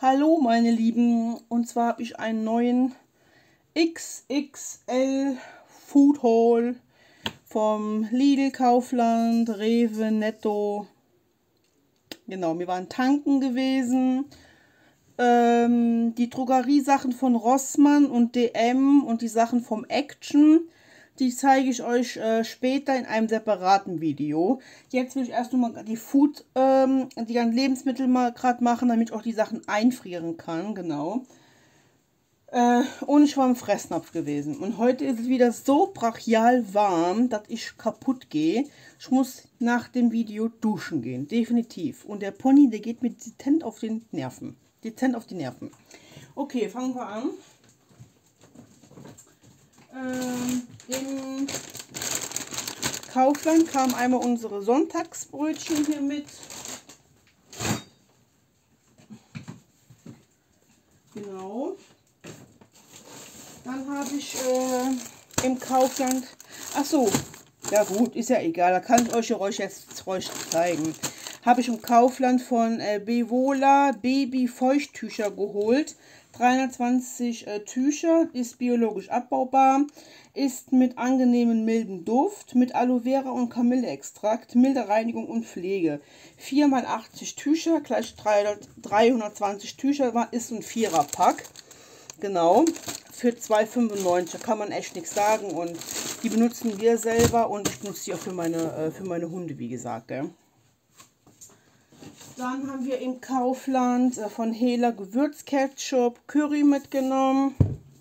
Hallo meine Lieben, und zwar habe ich einen neuen XXL Food Haul vom Lidl, Kaufland, Rewe, Netto. Genau, wir waren tanken gewesen. Die Drogeriesachen von Rossmann und DM und die Sachen vom Action, die zeige ich euch später in einem separaten Video. Jetzt will ich erst nur mal die ganzen Lebensmittel mal gerade machen, damit ich auch die Sachen einfrieren kann, genau. Und ich war im Fressnapf gewesen. Und heute ist es wieder so brachial warm, dass ich kaputt gehe. Ich muss nach dem Video duschen gehen, definitiv. Und der Pony, der geht mir dezent auf den Nerven. Dezent auf die Nerven. Okay, fangen wir an. Im Kaufland kamen einmal unsere Sonntagsbrötchen hier mit. Genau. Dann habe ich im Kaufland, ach so, ja gut, ist ja egal, da kann ich euch jetzt zeigen. Habe ich im Kaufland von Bevola Baby Feuchttücher geholt. 320 Tücher, ist biologisch abbaubar, ist mit angenehmem milden Duft, mit Aloe Vera und Kamilleextrakt, milde Reinigung und Pflege. 4 x 80 Tücher, gleich 320 Tücher, ist ein 4er-Pack. Genau, für 2,95, da kann man echt nichts sagen, und die benutzen wir selber und ich nutze die auch für meine Hunde, wie gesagt. Gell. Dann haben wir im Kaufland von Hela Gewürzketchup Curry mitgenommen.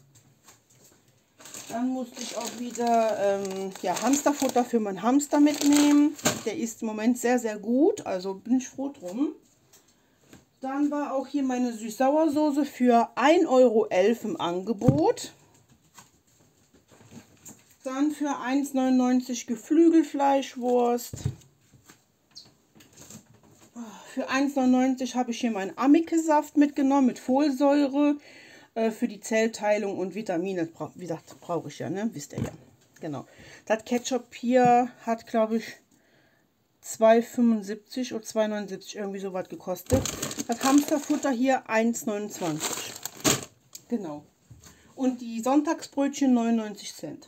Dann musste ich auch wieder Hamsterfutter für meinen Hamster mitnehmen. Der ist im Moment sehr, sehr gut, also bin ich froh drum. Dann war auch hier meine Süß-Sauersoße für 1,11 € im Angebot. Dann für 1,99 € Geflügelfleischwurst. Für 1,99 € habe ich hier meinen Amike-Saft mitgenommen mit Folsäure für die Zellteilung und Vitamine. Wie gesagt, brauche ich ja, ne? Wisst ihr ja. Genau. Das Ketchup hier hat, glaube ich, 2,75 oder 2,79 irgendwie so was gekostet. Das Hamsterfutter hier 1,29. Genau. Und die Sonntagsbrötchen 99 Cent.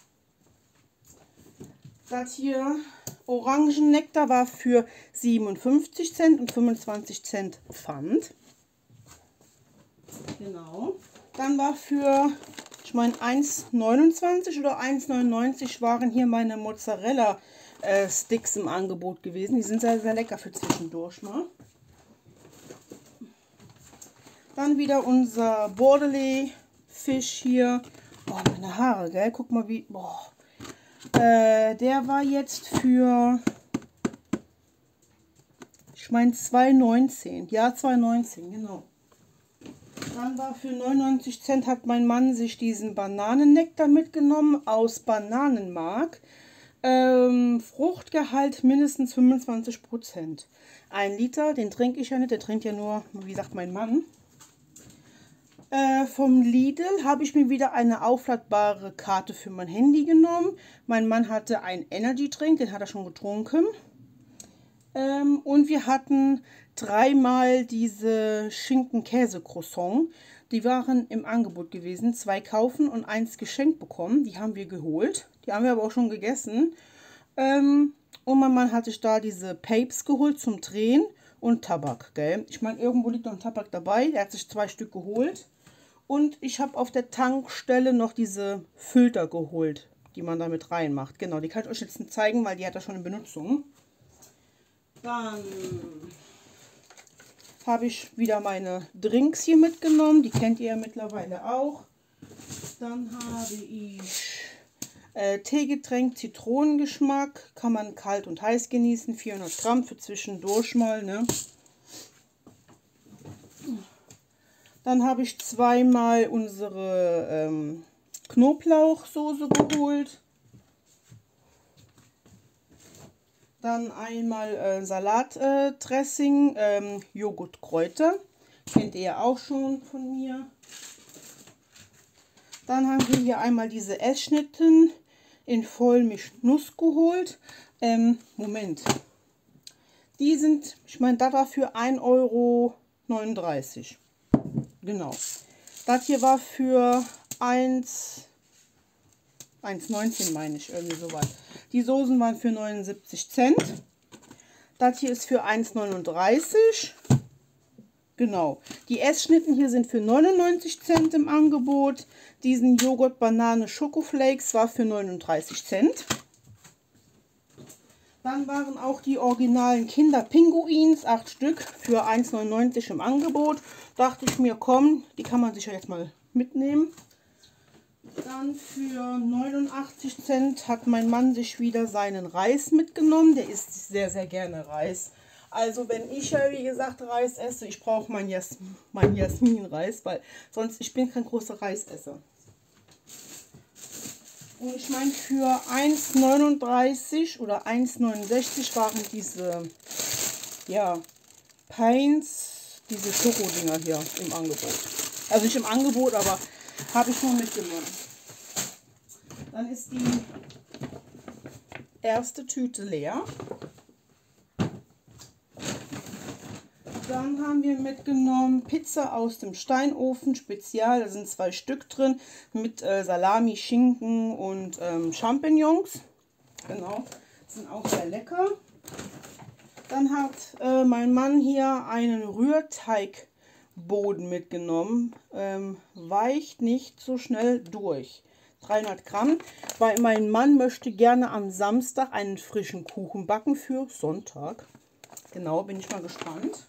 Das hier Orangennektar war für 57 Cent und 25 Cent Pfand. Genau. Dann war für, ich meine, 1,29 oder 1,99 waren hier meine Mozzarella Sticks im Angebot gewesen. Die sind sehr, sehr lecker für zwischendurch mal. Dann wieder unser Bordelais Fisch hier. Oh, meine Haare, gell? Guck mal wie. Boah. Der war jetzt für, ich meine, 2,19. Ja, 2,19, genau. Dann war für 99 Cent, hat mein Mann sich diesen Bananennektar mitgenommen aus Bananenmark. Fruchtgehalt mindestens 25%. 1 Liter, den trinke ich ja nicht, der trinkt ja nur, wie gesagt, mein Mann. Vom Lidl habe ich mir wieder eine aufladbare Karte für mein Handy genommen. Mein Mann hatte einen Energy Drink, den hat er schon getrunken. Und wir hatten 3-mal diese Schinken-Käse-Croissant. Die waren im Angebot gewesen. 2 kaufen und 1 geschenkt bekommen. Die haben wir geholt. Die haben wir aber auch schon gegessen. Und mein Mann hatte sich da diese Papes geholt zum Drehen und Tabak. Gell? Ich meine, irgendwo liegt noch ein Tabak dabei. Er hat sich 2 Stück geholt. Und ich habe auf der Tankstelle noch diese Filter geholt, die man da mit reinmacht. Genau, die kann ich euch jetzt nicht zeigen, weil die hat er schon in Benutzung. Dann habe ich wieder meine Drinks hier mitgenommen. Die kennt ihr ja mittlerweile auch. Dann habe ich Teegetränk Zitronengeschmack. Kann man kalt und heiß genießen. 400 Gramm für zwischendurch mal, ne? Dann habe ich 2-mal unsere Knoblauchsoße geholt. Dann einmal Salatdressing, Joghurtkräuter. Kennt ihr ja auch schon von mir. Dann haben wir hier einmal diese Essschnitten in Vollmilchnuss geholt. Moment. Die sind, ich meine, da war für 1,39 €. Genau. Das hier war für 1,19 meine ich, irgendwie sowas. Die Soßen waren für 79 Cent. Das hier ist für 1,39. Genau. Die Essschnitten hier sind für 99 Cent im Angebot. Diesen Joghurt Banane Schokoflakes war für 39 Cent. Dann waren auch die originalen Kinderpinguins, 8 Stück, für 1,99 im Angebot. Dachte ich mir, komm, die kann man sich ja jetzt mal mitnehmen. Dann für 89 Cent hat mein Mann sich wieder seinen Reis mitgenommen. Der isst sehr, sehr gerne Reis. Also wenn ich ja, wie gesagt, Reis esse, ich brauche mein Jasmin-Reis, weil sonst, ich bin kein großer Reisesser. Und ich meine, für 1,39 oder 1,69 waren diese, ja, Pines, diese Schokodinger hier im Angebot. Also nicht im Angebot, aber habe ich nur mitgenommen. Dann ist die erste Tüte leer. Dann haben wir mitgenommen Pizza aus dem Steinofen Spezial. Da sind 2 Stück drin mit Salami, Schinken und Champignons. Genau, sind auch sehr lecker. Dann hat mein Mann hier einen Rührteigboden mitgenommen. Weicht nicht so schnell durch. 300 Gramm, weil mein Mann möchte gerne am Samstag einen frischen Kuchen backen für Sonntag. Genau, bin ich mal gespannt.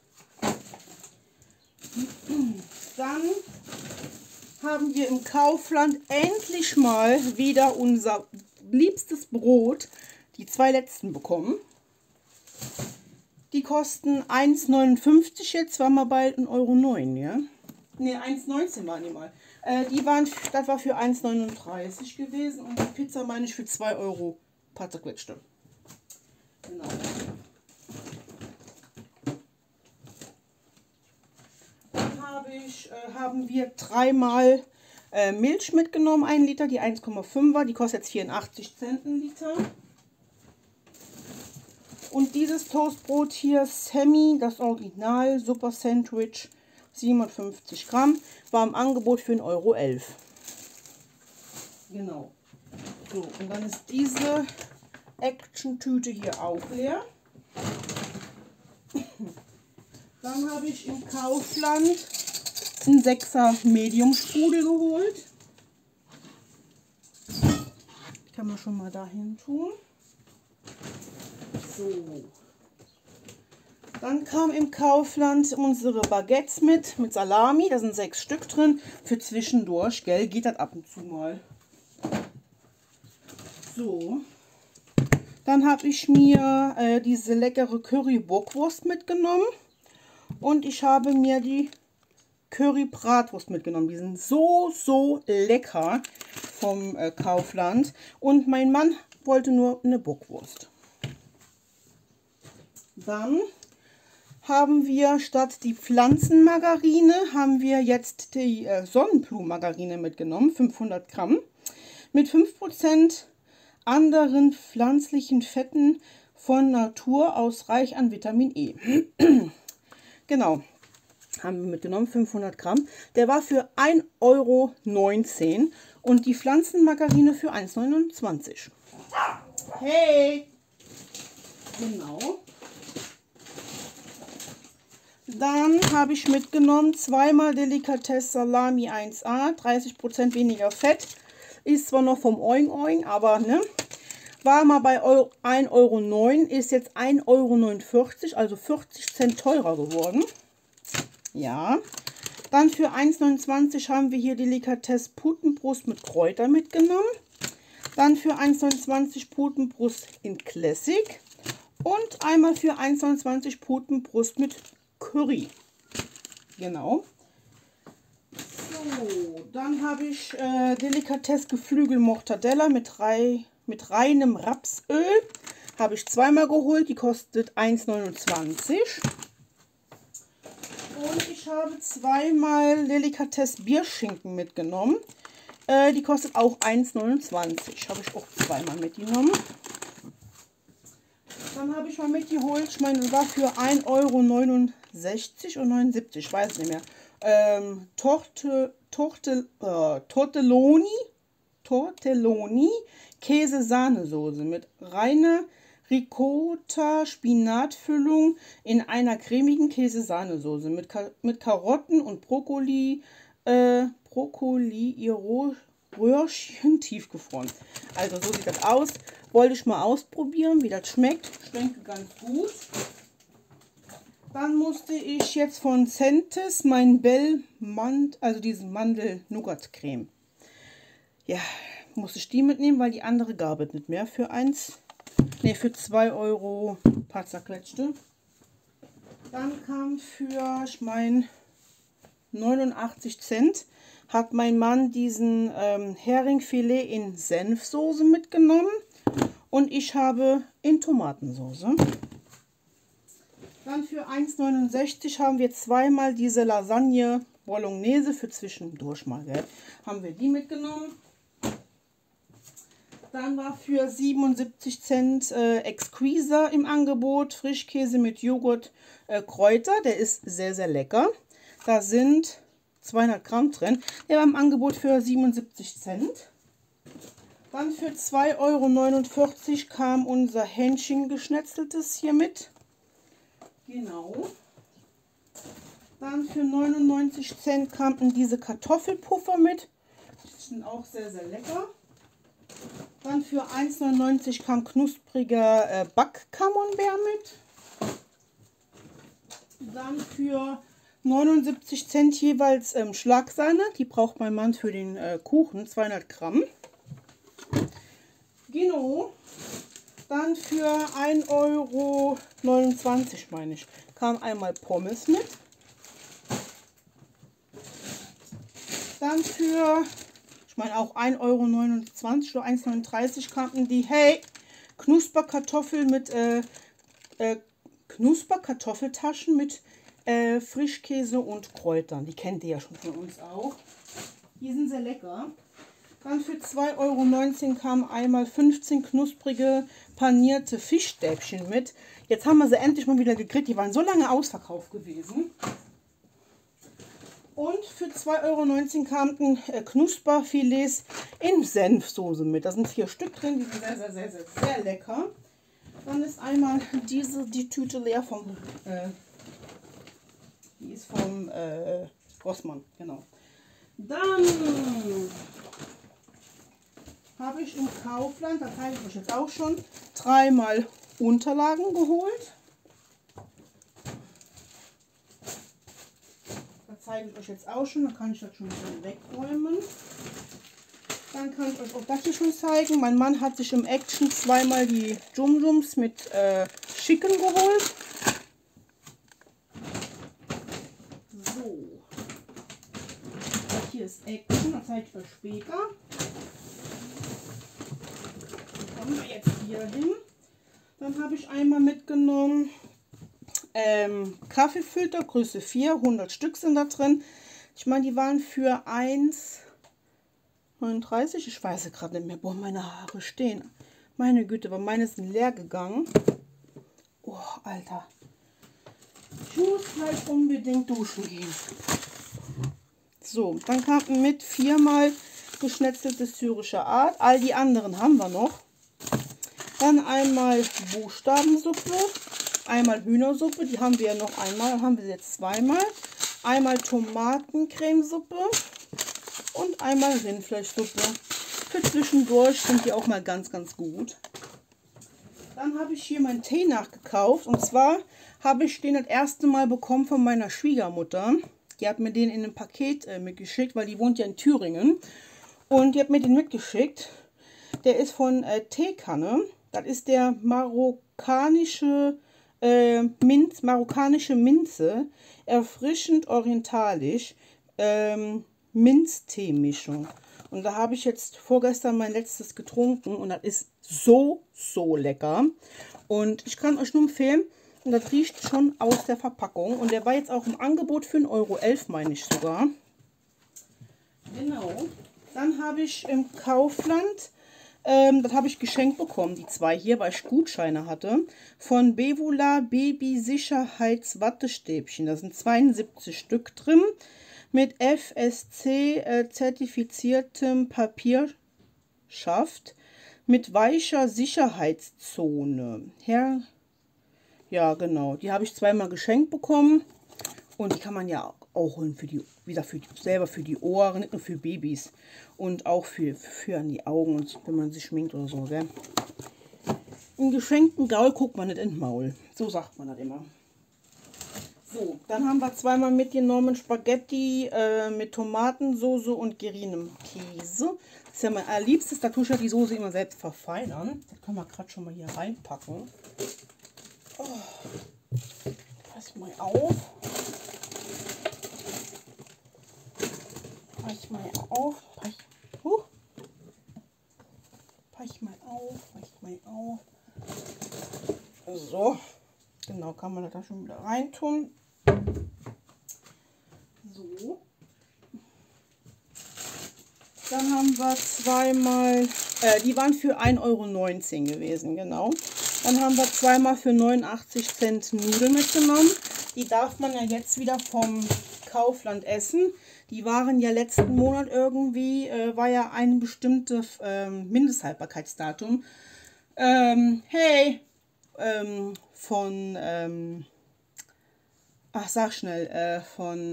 Dann haben wir im Kaufland endlich mal wieder unser liebstes Brot, die 2 letzten bekommen. Die kosten 1,59 jetzt, war mal bald 1,09 Euro, ja? Ne, 1,19 waren die mal. Das war für 1,39 gewesen und die Pizza meine ich für 2 Euro paar zerquetschte. Genau. Haben wir 3-mal Milch mitgenommen, 1 Liter, die 1,5er, die kostet jetzt 84 Cent ein Liter. Und dieses Toastbrot hier, Semi, das Original, Super Sandwich, 57 Gramm, war im Angebot für 1,11 Euro. Genau. So, und dann ist diese Action-Tüte hier auch leer. Dann habe ich im Kaufland einen 6er Medium Sprudel geholt. Die kann man schon mal dahin tun. So. Dann kam im Kaufland unsere Baguettes mit Salami. Da sind 6 Stück drin. Für zwischendurch, gell, geht das ab und zu mal. So. Dann habe ich mir diese leckere Curry-Bockwurst mitgenommen. Und ich habe mir die Curry-Bratwurst mitgenommen. Die sind so lecker vom Kaufland. Und mein Mann wollte nur eine Bockwurst. Dann haben wir statt die Pflanzenmargarine, haben wir jetzt die Sonnenblumenmargarine mitgenommen. 500 Gramm. Mit 5% anderen pflanzlichen Fetten von Natur aus, reich an Vitamin E. Genau, haben wir mitgenommen, 500 Gramm. Der war für 1,19 Euro und die Pflanzenmargarine für 1,29 Euro. Hey! Genau. Dann habe ich mitgenommen 2-mal Delikatesse Salami 1A, 30% weniger Fett. Ist zwar noch vom Oing Oing, aber ne, war mal bei 1,09 Euro, ist jetzt 1,49 Euro, also 40 Cent teurer geworden. Ja. Dann für 1,29 haben wir hier Delikatesse Putenbrust mit Kräuter mitgenommen. Dann für 1,29 Putenbrust in Classic. Und einmal für 1,29 Putenbrust mit Curry. Genau. So, dann habe ich Delikatesse Geflügel Mortadella mit reinem Rapsöl. Habe ich 2-mal geholt. Die kostet 1,29 €. Und ich habe 2-mal Delikatesse Bierschinken mitgenommen. Die kostet auch 1,29 €. Habe ich auch 2-mal mitgenommen. Dann habe ich mal mitgeholt, ich meine, das war für 1,69 € oder 79 €, ich weiß nicht mehr. Tortelloni Käse-Sahnesoße mit reiner Ricotta-Spinatfüllung in einer cremigen Käse-Sahnesoße mit Karotten und Brokkoli, Röhrchen tiefgefroren. Also so sieht das aus. Wollte ich mal ausprobieren, wie das schmeckt. Ich denke ganz gut. Dann musste ich jetzt von Centes mein also diesen Mandel-Nougat-Creme. Ja, musste ich die mitnehmen, weil die andere gab es nicht mehr. Für 2 Euro paar zerquetschte. Dann kam für, ich meine, 89 Cent hat mein Mann diesen Heringfilet in Senfsoße mitgenommen und ich habe in Tomatensoße. Dann für 1,69 haben wir zweimal diese Lasagne Bolognese für zwischendurch mal, gell? Haben wir die mitgenommen. Dann war für 77 Cent Exquisa im Angebot, Frischkäse mit Joghurt, Kräuter, der ist sehr, sehr lecker. Da sind 200 Gramm drin. Der war im Angebot für 77 Cent. Dann für 2,49 Euro kam unser Hähnchen geschnetzeltes hier mit. Genau. Dann für 99 Cent kamen diese Kartoffelpuffer mit. Die sind auch sehr, sehr lecker. Dann für 1,99 kam knuspriger Back-Camembert mit. Dann für 79 Cent jeweils Schlagsahne. Die braucht mein Mann für den Kuchen, 200 Gramm. Genau. Dann für 1,29 Euro, meine ich, kam einmal Pommes mit. Dann für, ich meine auch 1,29 Euro oder 1,39 kamen die, hey, Knusperkartoffeln mit, Knusperkartoffeltaschen mit Frischkäse und Kräutern. Die kennt ihr ja schon von uns auch. Die sind sehr lecker. Dann für 2,19 Euro kamen einmal 15 knusprige panierte Fischstäbchen mit. Jetzt haben wir sie endlich mal wieder gekriegt. Die waren so lange ausverkauft gewesen. Und für 2,19 Euro kamen Knusperfilets in Senfsoße mit. Da sind 4 Stück drin. Die sind sehr, sehr, sehr, sehr, sehr lecker. Dann ist einmal die Tüte leer vom, die ist vom Rossmann, genau. Dann habe ich im Kaufland, da zeige ich euch jetzt auch schon, 3-mal Unterlagen geholt. Da zeige ich euch jetzt auch schon, da kann ich das schon wieder wegräumen. Dann kann ich euch auch das hier schon zeigen. Mein Mann hat sich im Action 2-mal die Jum-Jums mit Chicken geholt. So. Das hier ist Action, das zeige ich euch später. Kommen wir jetzt hier hin. Dann habe ich einmal mitgenommen Kaffeefilter, Größe 4, 100 Stück sind da drin. Ich meine, die waren für 1,39. Ich weiß gerade nicht mehr, wo meine Haare stehen. Meine Güte, aber meine sind leer gegangen. Oh, Alter. Ich muss gleich unbedingt duschen gehen. So, dann kam mit 4-mal geschnetzelte syrische Art. All die anderen haben wir noch. Dann einmal Buchstabensuppe, einmal Hühnersuppe, die haben wir ja noch einmal, haben wir jetzt 2-mal. Einmal Tomatencremesuppe und einmal Rindfleischsuppe. Für zwischendurch sind die auch mal ganz, ganz gut. Dann habe ich hier meinen Tee nachgekauft und zwar habe ich den das erste Mal bekommen von meiner Schwiegermutter. Die hat mir den in einem Paket mitgeschickt, weil die wohnt ja in Thüringen. Und die hat mir den mitgeschickt. Der ist von Teekanne. Das ist der marokkanische Minze, erfrischend orientalisch, Minztee-Mischung. Und da habe ich jetzt vorgestern mein letztes getrunken und das ist so, so lecker. Und ich kann euch nur empfehlen, und das riecht schon aus der Verpackung. Und der war jetzt auch im Angebot für 1,11 Euro, meine ich sogar. Genau. Dann habe ich im Kaufland, das habe ich geschenkt bekommen, die 2 hier, weil ich Gutscheine hatte, von Bevula Baby Sicherheitswattestäbchen. Da sind 72 Stück drin. mit FSC zertifiziertem Papierschaft mit weicher Sicherheitszone. Ja, genau. Die habe ich zweimal geschenkt bekommen. Und die kann man ja auch holen selber für die Ohren, nicht nur für Babys. Und auch für an die Augen, und wenn man sich schminkt oder so, gell? Einen geschenkten Gaul guckt man nicht ins Maul. So sagt man das immer. So, dann haben wir zweimal mitgenommen Spaghetti mit Tomatensauce und geriebenem Käse. Das ist ja mein allerliebstes. Da tue ich ja die Soße immer selbst verfeinern. Das können wir gerade schon mal hier reinpacken. Oh, pass mal auf. Pass mal auf. Pass mal auf. So, genau, kann man da schon wieder reintun. So. Dann haben wir zweimal, die waren für 1,19 € gewesen, genau. Dann haben wir zweimal für 89 Cent Nudeln mitgenommen. Die darf man ja jetzt wieder vom Kaufland essen. Die waren ja letzten Monat irgendwie, war ja ein bestimmtes Mindesthaltbarkeitsdatum. Sag schnell,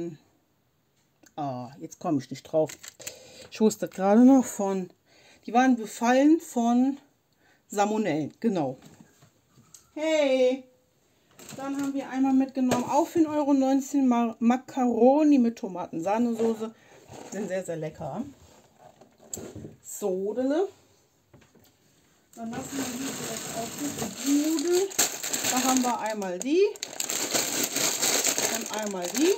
jetzt komme ich nicht drauf. Ich wusste gerade noch die waren befallen von Salmonellen, genau. Hey, dann haben wir einmal mitgenommen, auch für 1,19 € Macaroni mit Tomatensahnesoße. Sind sehr, sehr lecker. Sodele. Dann lassen wir die direkt auf die Nudeln. Da haben wir einmal die. Dann einmal die.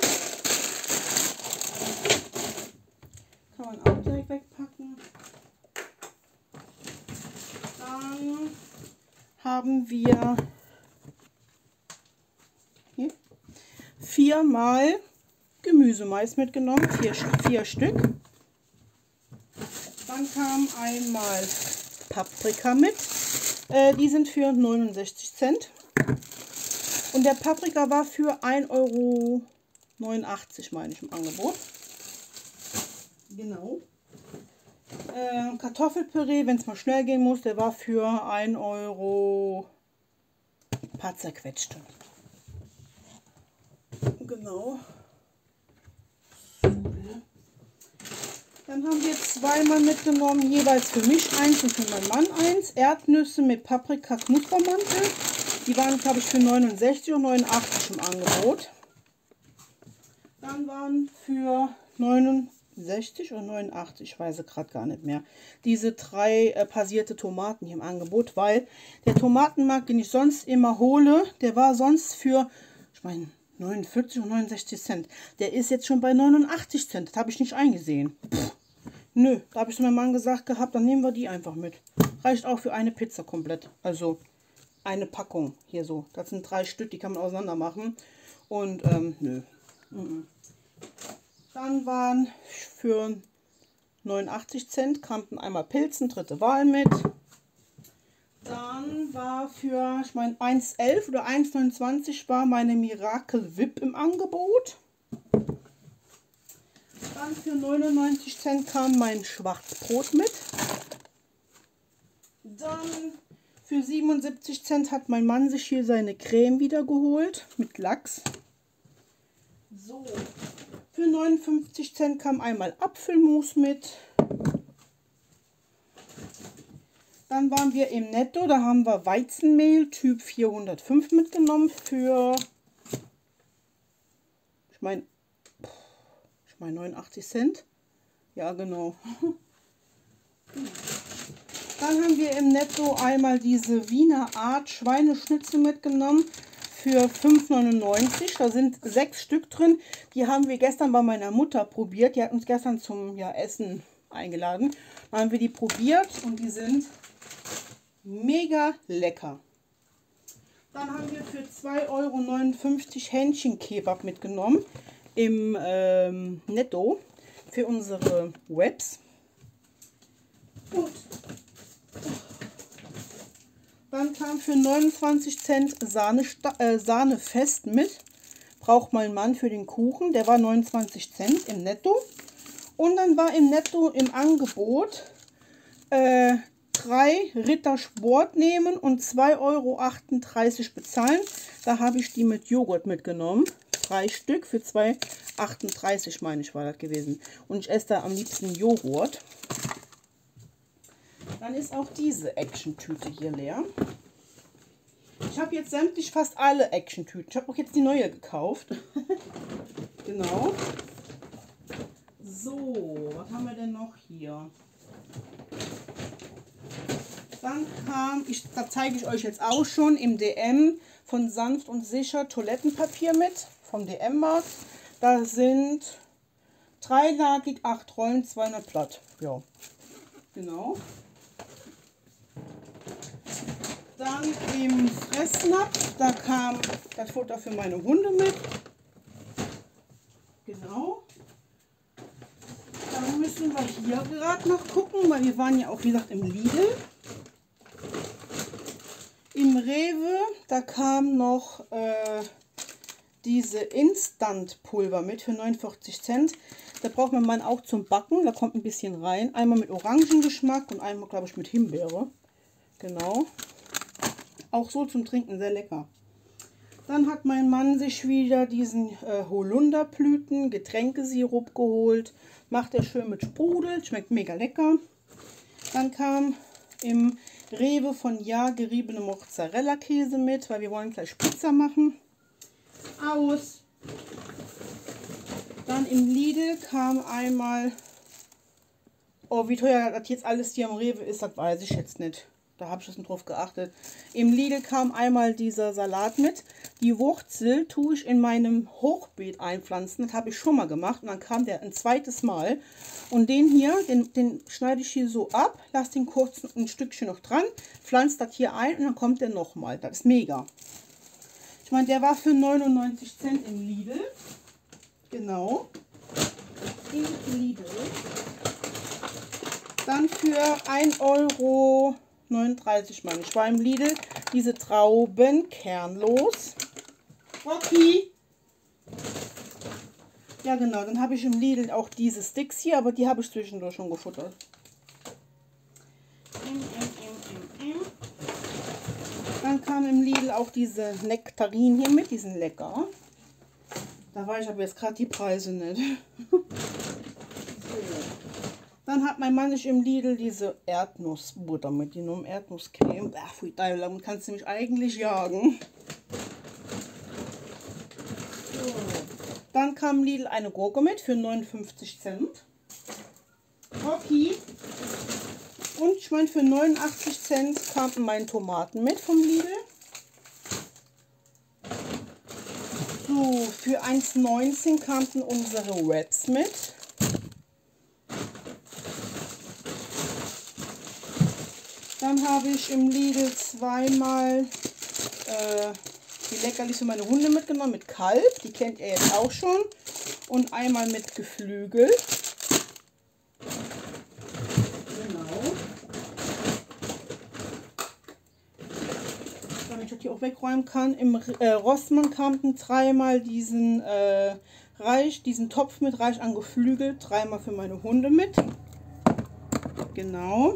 Kann man auch direkt wegpacken. Dann haben wir hier 4-mal Gemüsemais mitgenommen, 4 Stück. Dann kam einmal Paprika mit, die sind für 69 Cent. Und der Paprika war für 1,89 € meine ich im Angebot. Genau. Kartoffelpüree, wenn es mal schnell gehen muss, der war für 1 € paar zerquetschte. Genau. Dann haben wir zweimal mitgenommen, jeweils für mich eins und für meinen Mann eins. Erdnüsse mit Paprika Knuspermantel. Die waren, glaube ich, für 69 und 89 im Angebot. Dann waren für 69 oder 89, ich weiß es gerade gar nicht mehr, diese 3 passierte Tomaten hier im Angebot, weil der Tomatenmark, den ich sonst immer hole, der war sonst für, ich meine, 49 und 69 Cent. Der ist jetzt schon bei 89 Cent. Das habe ich nicht eingesehen. Nö, da habe ich zu meinem Mann gesagt gehabt, dann nehmen wir die einfach mit. Reicht auch für eine Pizza komplett. Also eine Packung hier so. Das sind 3 Stück, die kann man auseinander machen. Und nö. Dann waren für 89 Cent kamen einmal Pilzen, dritte Wahl mit. Dann war für, ich meine, 1,11 oder 1,29 war meine Miracle Whip im Angebot. Dann für 99 Cent kam mein Schwarzbrot mit. Dann für 77 Cent hat mein Mann sich hier seine Creme wieder geholt mit Lachs. So, für 59 Cent kam einmal Apfelmus mit. Dann waren wir im Netto, da haben wir Weizenmehl Typ 405 mitgenommen für, ich meine 89 Cent. Ja, genau. Dann haben wir im Netto einmal diese Wiener Art Schweineschnitzel mitgenommen für 5,99 €. Da sind 6 Stück drin. Die haben wir gestern bei meiner Mutter probiert. Die hat uns gestern zum Essen eingeladen. Dann haben wir die probiert und die sind mega lecker. Dann haben wir für 2,59 € Hähnchenkebab mitgenommen im Netto für unsere Wraps. Und dann kam für 29 Cent Sahne fest mit. braucht mein Mann für den Kuchen. Der war 29 Cent im Netto. Und dann war im Netto im Angebot 3 Ritter Sport nehmen und 2,38 € bezahlen. Da habe ich die mit Joghurt mitgenommen. 3 Stück für 2,38 € meine ich war das gewesen. Und ich esse da am liebsten Joghurt. Dann ist auch diese Action-Tüte hier leer. Ich habe jetzt sämtlich fast alle Action-Tüten. Ich habe auch jetzt die neue gekauft. Genau. So, was haben wir denn noch hier? Dann kam, da zeige ich euch jetzt auch schon, im DM von Sanft und Sicher Toilettenpapier mit. Vom DM-Markt. Da sind 3-lagig, 8 Rollen, 200 Blatt. Ja, genau. Dann im Fressnapf, da kam das Futter für meine Hunde mit. Genau. Dann müssen wir hier gerade noch gucken, weil wir waren ja auch, wie gesagt, im Lidl. Im Rewe, da kam noch diese Instant-Pulver mit für 49 Cent. Da braucht man auch zum Backen, da kommt ein bisschen rein. Einmal mit Orangengeschmack und einmal, glaube ich, mit Himbeere. Genau. Auch so zum Trinken sehr lecker. Dann hat mein Mann sich wieder diesen Holunderblüten Getränkesirup geholt. Macht er schön mit Sprudel, schmeckt mega lecker. Dann kam im Rewe von Ja geriebene Mozzarella-Käse mit, weil wir wollen gleich Pizza machen. Aus. Dann im Lidl kam einmal, oh wie teuer das jetzt alles hier am Rewe ist, das weiß ich jetzt nicht. Da habe ich jetzt nicht drauf geachtet. Im Lidl kam einmal dieser Salat mit. Die Wurzel tue ich in meinem Hochbeet einpflanzen. Das habe ich schon mal gemacht. Und dann kam der ein zweites Mal. Und den hier, den schneide ich hier so ab. Lasse den kurz ein Stückchen noch dran. Pflanze das hier ein und dann kommt der nochmal. Das ist mega. Ich meine, der war für 99 Cent im Lidl. Genau. Im Lidl. Dann für 1,39 € meine ich. War im Lidl diese Trauben kernlos. Rocky! Ja genau, dann habe ich im Lidl auch diese Sticks hier, aber die habe ich zwischendurch schon gefuttert. Dann kam im Lidl auch diese Nektarinen hier mit, die sind lecker. Da weiß ich aber jetzt gerade die Preise nicht. So. Dann hat mein Mann sich im Lidl diese Erdnussbutter mitgenommen, Erdnusscreme. Ach, pfui, damit kannst du mich eigentlich jagen. So. Dann kam Lidl eine Gurke mit für 59 Cent. Rocky. Und ich meine, für 89 Cent kamen meine Tomaten mit vom Lidl. So, für 1,19 kamen unsere Wraps mit. Dann habe ich im Lidl zweimal die Leckerlis für meine Hunde mitgenommen mit Kalb. Die kennt ihr jetzt auch schon. Und einmal mit Geflügel. Genau. Damit ich das hier auch wegräumen kann. Im Rossmann kamen dreimal diesen Topf mit reich an Geflügel. Dreimal für meine Hunde mit. Genau.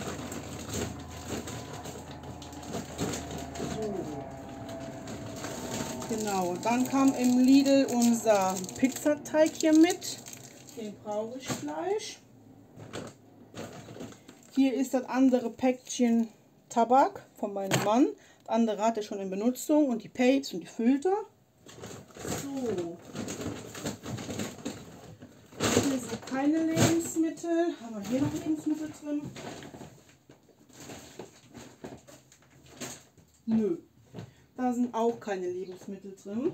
Genau, dann kam im Lidl unser Pizzateig hier mit. Den brauche ich gleich. Hier ist das andere Päckchen Tabak von meinem Mann. Das andere hat er schon in Benutzung und die Papes und die Filter. So. Hier sind keine Lebensmittel. Haben wir hier noch Lebensmittel drin? Nö. Da sind auch keine Lebensmittel drin.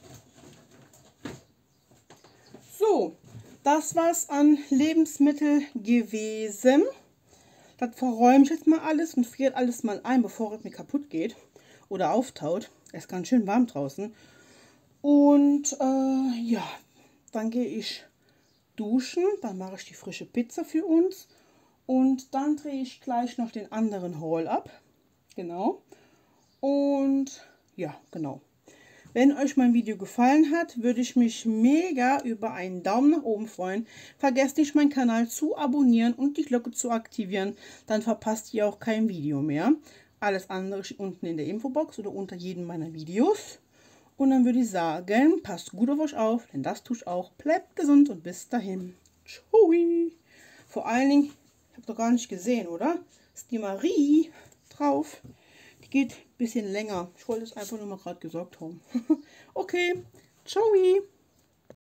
So, das war's an Lebensmittel gewesen. Das verräume ich jetzt mal alles und friere alles mal ein, bevor es mir kaputt geht oder auftaut. Es ist ganz schön warm draußen. Und ja, dann gehe ich duschen. Dann mache ich die frische Pizza für uns. Und dann drehe ich gleich noch den anderen Haul ab. Genau. Und ja, genau. Wenn euch mein Video gefallen hat, würde ich mich mega über einen Daumen nach oben freuen. Vergesst nicht, meinen Kanal zu abonnieren und die Glocke zu aktivieren, dann verpasst ihr auch kein Video mehr. Alles andere steht unten in der Infobox oder unter jedem meiner Videos. Und dann würde ich sagen, passt gut auf euch auf, denn das tue ich auch. Bleibt gesund und bis dahin. Ciao. Vor allen Dingen, ich habe doch gar nicht gesehen, oder? Ist die Marie drauf. Die geht ein bisschen länger. Ich wollte es einfach nur mal gerade gesagt haben. Okay, ciao.